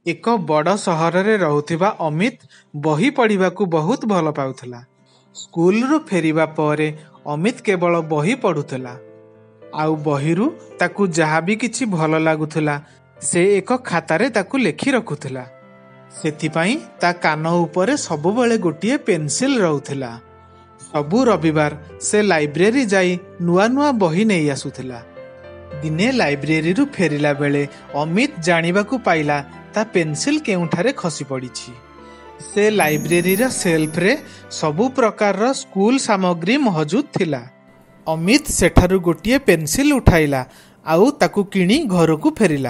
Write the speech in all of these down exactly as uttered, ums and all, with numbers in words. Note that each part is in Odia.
ଏକ ବଡ଼ ସହରରେ ରହୁଥିବା ଅମିତ ବହି ପଢ଼ିବାକୁ ବହୁତ ଭଲ ପାଉଥିଲା। ସ୍କୁଲରୁ ଫେରିବା ପରେ ଅମିତ କେବଳ ବହି ପଢ଼ୁଥିଲା। ଆଉ ବହିରୁ ତାକୁ ଯାହା ବି କିଛି ଭଲ ଲାଗୁଥିଲା ସେ ଏକ ଖାତାରେ ତାକୁ ଲେଖି ରଖୁଥିଲା। ସେଥିପାଇଁ ତା କାନ ଉପରେ ସବୁବେଳେ ଗୋଟିଏ ପେନସିଲ ରହୁଥିଲା। ସବୁ ରବିବାର ସେ ଲାଇବ୍ରେରୀ ଯାଇ ନୂଆ ନୂଆ ବହି ନେଇ ଆସୁଥିଲା। ଦିନେ ଲାଇବ୍ରେରୀରୁ ଫେରିଲା ବେଳେ ଅମିତ ଜାଣିବାକୁ ପାଇଲା ତା ପେନସିଲ କେଉଁଠାରେ ଖସି ପଡ଼ିଛି। ସେ ଲାଇବ୍ରେରୀର ସେଲ୍ଫରେ ସବୁ ପ୍ରକାରର ସ୍କୁଲ ସାମଗ୍ରୀ ମହଜୁଦ ଥିଲା। ଅମିତ ସେଠାରୁ ଗୋଟିଏ ପେନସିଲ ଉଠାଇଲା ଆଉ ତାକୁ କିଣି ଘରକୁ ଫେରିଲା।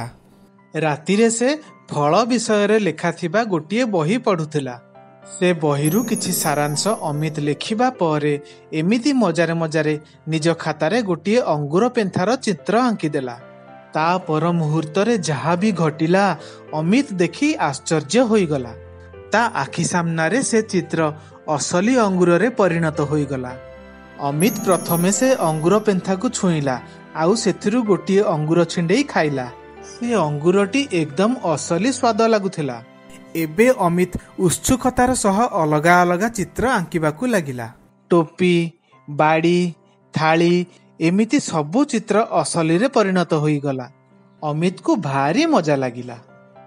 ରାତିରେ ସେ ଫଳ ବିଷୟରେ ଲେଖାଥିବା ଗୋଟିଏ ବହି ପଢ଼ୁଥିଲା। ସେ ବହିରୁ କିଛି ସାରାଂଶ ଅମିତ ଲେଖିବା ପରେ ଏମିତି ମଜାରେ ମଜାରେ ନିଜ ଖାତାରେ ଗୋଟିଏ ଅଙ୍ଗୁର ପେନ୍ଥାର ଚିତ୍ର ଆଙ୍କିଦେଲା। ତା ପର ମୁହୂର୍ତ୍ତରେ ଯାହା ବି ଘଟିଲା ଅମିତ ଦେଖି ଆଶ୍ଚର୍ଯ୍ୟ ହୋଇଗଲା। ତା ଆଖି ସାମ୍ନାରେ ସେ ଚିତ୍ର ଅସଲି ଅଙ୍ଗୁରରେ ପରିଣତ ହୋଇଗଲା। ଅମିତ ପ୍ରଥମେ ସେ ଅଙ୍ଗୁର ପେନ୍ଥାକୁ ଛୁଇଁଲା ଆଉ ସେଥିରୁ ଗୋଟିଏ ଅଙ୍ଗୁର ଛିଣ୍ଡେଇ ଖାଇଲା। ସେ ଅଙ୍ଗୁରଟି ଏକଦମ ଅସଲି ସ୍ୱାଦ ଲାଗୁଥିଲା। ଏବେ ଅମିତ ଉତ୍ସୁକତାର ସହ ଅଲଗା ଅଲଗା ଚିତ୍ର ଆଙ୍କିବାକୁ ଲାଗିଲା। ଟୋପି, ବାଡ଼ି, ଥାଳି ଏମିତି ସବୁ ଚିତ୍ର ଅସଲିରେ ପରିଣତ ହୋଇଗଲା। ଅମିତକୁ ଭାରି ମଜା ଲାଗିଲା।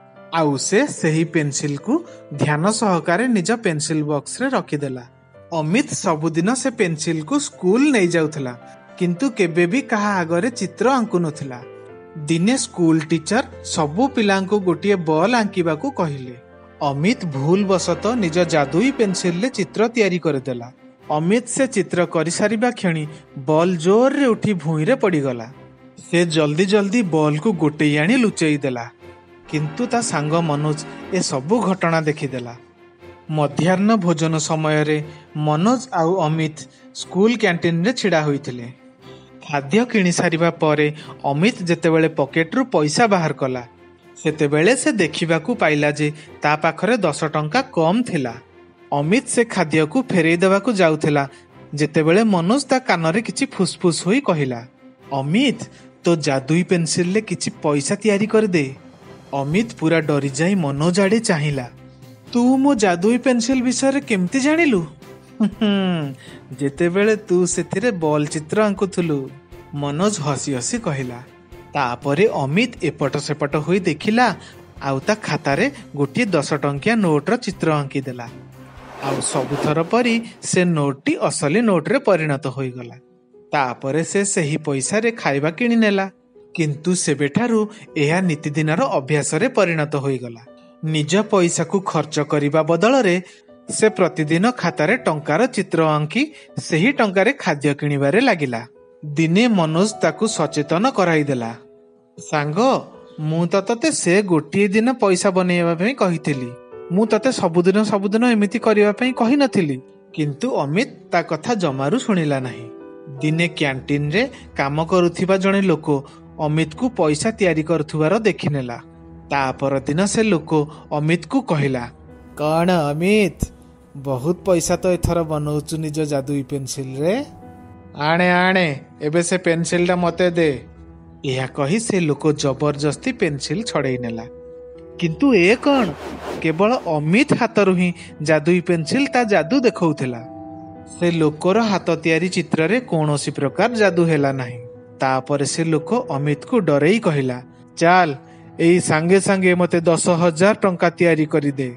ଆଉ ସେ ସେହି ପେନସିଲକୁ ଧ୍ୟାନ ସହକାରେ ନିଜ ପେନସିଲ ବକ୍ସରେ ରଖିଦେଲା। ଅମିତ ସବୁଦିନ ସେ ପେନସିଲକୁ ସ୍କୁଲ ନେଇଯାଉଥିଲା, କିନ୍ତୁ କେବେ ବି କାହା ଆଗରେ ଚିତ୍ର ଆଙ୍କୁନଥିଲା। ଦିନେ ସ୍କୁଲ ଟିଚର ସବୁ ପିଲାଙ୍କୁ ଗୋଟିଏ ବଲ୍ ଆଙ୍କିବାକୁ କହିଲେ। ଅମିତ ଭୁଲ ବଶତଃ ନିଜ ଜାଦୁଇ ପେନସିଲରେ ଚିତ୍ର ତିଆରି କରିଦେଲା। ଅମିତ ସେ ଚିତ୍ର କରିସାରିବା କ୍ଷଣି ବଲ୍ ଜୋରରେ ଉଠି ଭୂଇଁରେ ପଡ଼ିଗଲା। ସେ ଜଲ୍ଦି ଜଲ୍ଦି ବଲ୍କୁ ଗୋଟେଇ ଆଣି ଲୁଚେଇ ଦେଲା, କିନ୍ତୁ ତା ସାଙ୍ଗ ମନୋଜ ଏ ସବୁ ଘଟଣା ଦେଖିଦେଲା। ମଧ୍ୟାହ୍ନ ଭୋଜନ ସମୟରେ ମନୋଜ ଆଉ ଅମିତ ସ୍କୁଲ କ୍ୟାଣ୍ଟିନରେ ଛିଡ଼ା ହୋଇଥିଲେ। ଖାଦ୍ୟ କିଣି ସାରିବା ପରେ ଅମିତ ଯେତେବେଳେ ପକେଟରୁ ପଇସା ବାହାର କଲା ସେତେବେଳେ ସେ ଦେଖିବାକୁ ପାଇଲା ଯେ ତା ପାଖରେ ଦଶ ଟଙ୍କା କମ୍ ଥିଲା। ଅମିତ ସେ ଖାଦ୍ୟକୁ ଫେରେଇ ଦେବାକୁ ଯାଉଥିଲା ଯେତେବେଳେ ମନୋଜ ତା କାନରେ କିଛି ଫୁସଫୁସ ହୋଇ କହିଲା, ଅମିତ ତୋ ଜାଦୁଇ ପେନସିଲରେ କିଛି ପଇସା ତିଆରି କରିଦେ। ଅମିତ ପୁରା ଡରିଯାଇ ମନୋଜ ଆଡ଼େ ଚାହିଁଲା। ତୁ ମୋ ଜାଦୁଇ ପେନସିଲ ବିଷୟରେ କେମିତି ଜାଣିଲୁ? ଯେତେବେଳେ ତୁ ସେଥିରେ ବଲ୍ ଚିତ୍ର ଆଙ୍କୁଥିଲୁ, ମନୋଜ ହସି ହସି କହିଲା। ତାପରେ ଅମିତ ଏପଟ ସେପଟ ହୋଇ ଦେଖିଲା ଆଉ ତା ଖାତାରେ ଗୋଟିଏ ଦଶ ଟଙ୍କିଆ ନୋଟର ଚିତ୍ର ଆଙ୍କିଦେଲା। ଆଉ ସବୁଥର ପରି ସେ ନୋଟଟି ଅସଲି ନୋଟରେ ପରିଣତ ହୋଇଗଲା। ତାପରେ ସେ ସେହି ପଇସାରେ ଖାଇବା କିଣିନେଲା। କିନ୍ତୁ ସେବେଠାରୁ ଏହା ନିତିଦିନର ଅଭ୍ୟାସରେ ପରିଣତ ହୋଇଗଲା। ନିଜ ପଇସାକୁ ଖର୍ଚ୍ଚ କରିବା ବଦଳରେ ସେ ପ୍ରତିଦିନ ଖାତାରେ ଟଙ୍କାର ଚିତ୍ର ଆଙ୍କି ସେହି ଟଙ୍କାରେ ଖାଦ୍ୟ କିଣିବାରେ ଲାଗିଲା। ଦିନେ ମନୋଜ ତାକୁ ସଚେତନ କରାଇଦେଲା। ସାଙ୍ଗ, ମୁଁ ତ ତତେ ସେ ଗୋଟିଏ ଦିନ ପଇସା ବନେଇବା ପାଇଁ କହିଥିଲି। ମୁଁ ତତେ ସବୁଦିନ ସବୁଦିନ ଏମିତି କରିବା ପାଇଁ କହିନଥିଲି। କିନ୍ତୁ ଅମିତ ତା କଥା ଜମାରୁ ଶୁଣିଲା ନାହିଁ। ଦିନେ କ୍ୟାଣ୍ଟିନରେ କାମ କରୁଥିବା ଜଣେ ଲୋକ ଅମିତକୁ ପଇସା ତିଆରି କରୁଥିବାର ଦେଖିନେଲା। ତା ପରଦିନ ସେ ଲୋକ ଅମିତକୁ କହିଲା, କଣ ଅମିତ, ବହୁତ ପଇସା ତ ଏଥର ବନଉଛୁ ନିଜ ଜାଦୁଇ ପେନସିଲରେ। ଆଣେ ଆଣେ ଏବେ ସେ ପେନସିଲଟା ମତେ ଦେ। ଏହା କହି ସେ ଲୋକ ଜବରଦସ୍ତି ପେନସିଲ ଛଡ଼େଇ ନେଲା। କିନ୍ତୁ ଏ କଣ, କେବଳ ଅମିତ ହାତରୁ ହିଁ ଜାଦୁଇ ପେନସିଲ ତା ଜାଦୁ ଦେଖାଉଥିଲା। ସେ ଲୋକର ହାତ ତିଆରି ଚିତ୍ରରେ କୌଣସି ପ୍ରକାର ଜାଦୁ ହେଲା ନାହିଁ। ତାପରେ ସେ ଲୋକ ଅମିତକୁ ଡରେଇ କହିଲା, ଚାଲ ଏଇ ସାଙ୍ଗେ ସାଙ୍ଗେ ମତେ ଦଶ ହଜାର ଟଙ୍କା ତିଆରି କରିଦେ,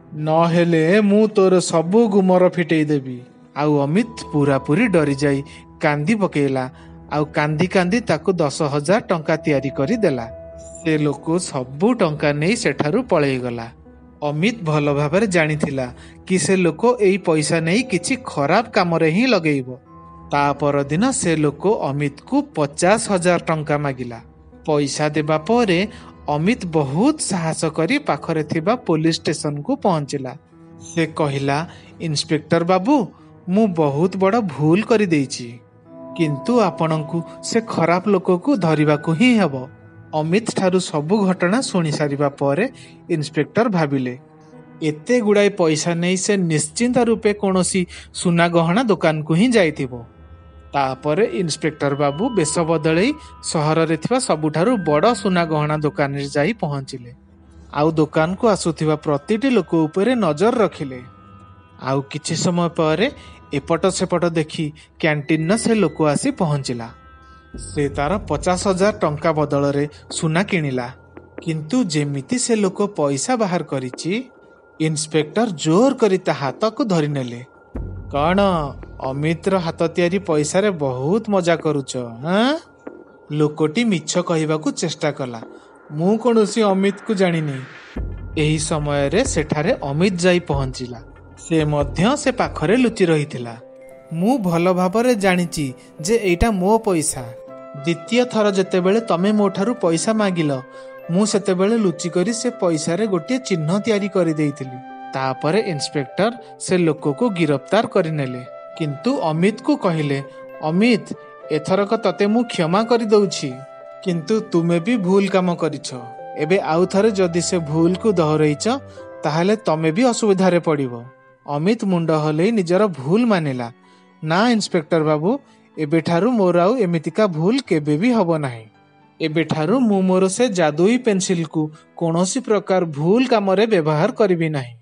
ନହେଲେ ମୁଁ ତୋର ସବୁ ଗୁମର ଫିଟେଇ ଦେବି। ଆଉ ଅମିତ ପୁରାପୁରି ଡରିଯାଇ କାନ୍ଦି ପକେଇଲା ଆଉ କାନ୍ଦି କାନ୍ଦି ତାକୁ ଦଶ ହଜାର ଟଙ୍କା ତିଆରି କରିଦେଲା। ସେ ଲୋକ ସବୁ ଟଙ୍କା ନେଇ ସେଠାରୁ ପଳେଇଗଲା। ଅମିତ ଭଲ ଭାବରେ ଜାଣିଥିଲା କି ସେ ଲୋକ ଏଇ ପଇସା ନେଇ କିଛି ଖରାପ କାମରେ ହିଁ ଲଗେଇବ। ତା ପରଦିନ ସେ ଲୋକ ଅମିତକୁ ପଚାଶ ହଜାର ଟଙ୍କା ମାଗିଲା। ପଇସା ଦେବା ପରେ ଅମିତ ବହୁତ ସାହସ କରି ପାଖରେ ଥିବା ପୋଲିସ ଷ୍ଟେସନକୁ ପହଞ୍ଚିଲା। ସେ କହିଲା, ଇନ୍ସପେକ୍ଟର ବାବୁ, ମୁଁ ବହୁତ ବଡ଼ ଭୁଲ କରିଦେଇଛି, କିନ୍ତୁ ଆପଣଙ୍କୁ ସେ ଖରାପ ଲୋକକୁ ଧରିବାକୁ ହିଁ ହେବ। ଅମିତ ଠାରୁ ସବୁ ଘଟଣା ଶୁଣି ସାରିବା ପରେ ଇନ୍ସପେକ୍ଟର ଭାବିଲେ, ଏତେ ଗୁଡ଼ାଏ ପଇସା ନେଇ ସେ ନିଶ୍ଚିନ୍ତ ରୂପେ କୌଣସି ସୁନା ଗହଣା ଦୋକାନକୁ ହିଁ ଯାଇଥିବ। ତାପରେ ଇନ୍ସପେକ୍ଟର ବାବୁ ବେଶ ବଦଳେଇ ସହରରେ ଥିବା ସବୁଠାରୁ ବଡ଼ ସୁନା ଗହଣା ଦୋକାନରେ ଯାଇ ପହଞ୍ଚିଲେ। ଆଉ ଦୋକାନକୁ ଆସୁଥିବା ପ୍ରତିଟି ଲୋକ ଉପରେ ନଜର ରଖିଲେ। ଆଉ କିଛି ସମୟ ପରେ ଏପଟ ସେପଟ ଦେଖି କ୍ୟାଣ୍ଟିନ୍ର ସେ ଲୋକ ଆସି ପହଞ୍ଚିଲା। ସେ ତାର ପଚାଶ ହଜାର ଟଙ୍କା ବଦଳରେ ସୁନା କିଣିଲା। କିନ୍ତୁ ଯେମିତି ସେ ଲୋକ ପଇସା ବାହାର କରିଛି, ଇନ୍ସପେକ୍ଟର ଜୋର କରି ତା ହାତକୁ ଧରିନେଲେ। କ'ଣ ଅମିତର ହାତ ତିଆରି ପଇସାରେ ବହୁତ ମଜା କରୁଛ? ହାଁ? ଲୋକଟି ମିଛ କହିବାକୁ ଚେଷ୍ଟା କଲା। ମୁଁ କୌଣସି ଅମିତକୁ ଜାଣିନି। ଏହି ସମୟରେ ସେଠାରେ ଅମିତ ଯାଇ ପହଞ୍ଚିଲା। ସେ ମଧ୍ୟ ସେ ପାଖରେ ଲୁଚି ରହିଥିଲା। ମୁଁ ଭଲ ଭାବରେ ଜାଣିଛି ଯେ ଏଇଟା ମୋ ପଇସା। ଦ୍ୱିତୀୟ ଥର ଯେତେବେଳେ ତମେ ମୋ ଠାରୁ ପଇସା ମାଗିଲ, ମୁଁ ସେତେବେଳେ ଲୁଚିକରି ସେ ପଇସାରେ ଗୋଟିଏ ଚିହ୍ନ ତିଆରି କରିଦେଇଥିଲି। ତାପରେ ଇନ୍ସପେକ୍ଟର ସେ ଲୋକକୁ ଗିରଫଦାର କରିନେଲେ। କିନ୍ତୁ ଅମିତକୁ କହିଲେ, ଅମିତ, ଏଥରକ ତତେ ମୁଁ କ୍ଷମା କରିଦେଉଛି। କିନ୍ତୁ ତୁମେ ବି ଭୁଲ କାମ କରିଛ। ଏବେ ଆଉ ଥରେ ଯଦି ସେ ଭୁଲକୁ ଦୋହରେଇଛ, ତାହେଲେ ତମେ ବି ଅସୁବିଧାରେ ପଡ଼ିବ। ଅମିତ ମୁଣ୍ଡ ହଲେଇ ନିଜର ଭୁଲ ମାନିଲା। ନା ଇନ୍ସପେକ୍ଟର ବାବୁ, ଏବେଠାରୁ ମୋର ଆଉ ଏମିତିକା ଭୁଲ କେବେ ବି ହବ ନାହିଁ। ଏବେଠାରୁ ମୁଁ ମୋର ସେ ଯାଦୁଇ ପେନସିଲକୁ କୌଣସି ପ୍ରକାର ଭୁଲ କାମରେ ବ୍ୟବହାର କରିବି ନାହିଁ।